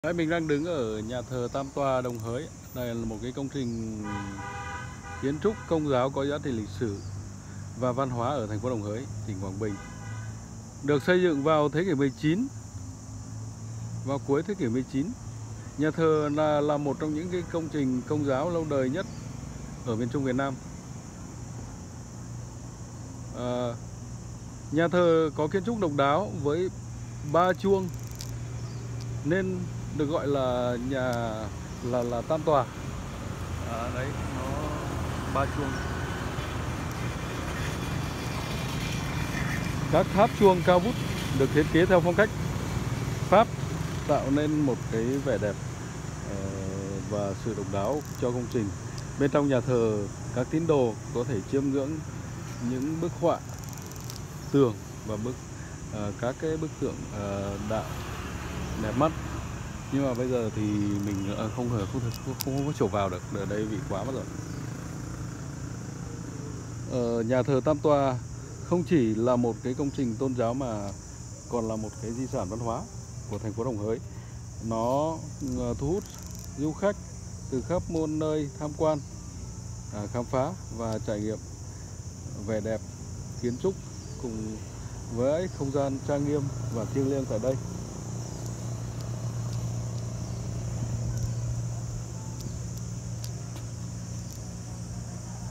Đấy, mình đang đứng ở nhà thờ Tam Tòa Đồng Hới. Đây là một cái công trình kiến trúc công giáo có giá trị lịch sử và văn hóa ở thành phố Đồng Hới, tỉnh Quảng Bình. Được xây dựng vào thế kỷ 19, vào cuối thế kỷ 19. Nhà thờ là một trong những cái công trình công giáo lâu đời nhất ở miền Trung Việt Nam. Nhà thờ có kiến trúc độc đáo với 3 chuông nên được gọi là nhà là Tam Tòa. Đấy, nó 3 chuông. Các tháp chuông cao vút được thiết kế theo phong cách Pháp, tạo nên một cái vẻ đẹp và sự độc đáo cho công trình. Bên trong nhà thờ, các tín đồ có thể chiêm ngưỡng những bức họa tường và các cái bức tượng đạo đẹp mắt. Nhưng mà bây giờ thì mình không có chỗ vào được, ở đây bị quá mất rồi. Nhà thờ Tam Tòa không chỉ là một cái công trình tôn giáo mà còn là một cái di sản văn hóa của thành phố Đồng Hới. Nó thu hút du khách từ khắp muôn nơi tham quan, khám phá và trải nghiệm vẻ đẹp kiến trúc cùng với không gian trang nghiêm và thiêng liêng tại đây.